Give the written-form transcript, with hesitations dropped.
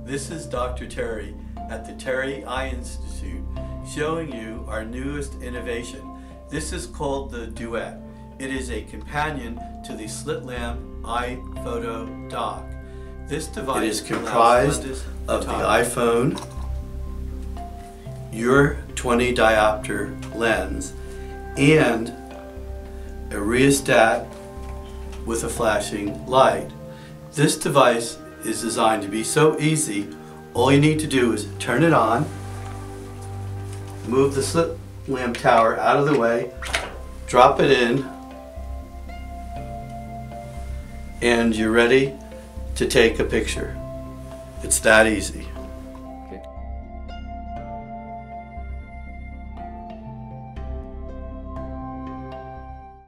This is Dr. Terry at the Terry Eye Institute showing you our newest innovation. This is called the Duet. It is a companion to the slit lamp EyePhotoDoc. This device is comprised of the iPhone, your 20 diopter lens, and a rheostat with a flashing light. This device is designed to be so easy. All you need to do is turn it on, move the slit lamp tower out of the way, drop it in, and you're ready to take a picture. It's that easy.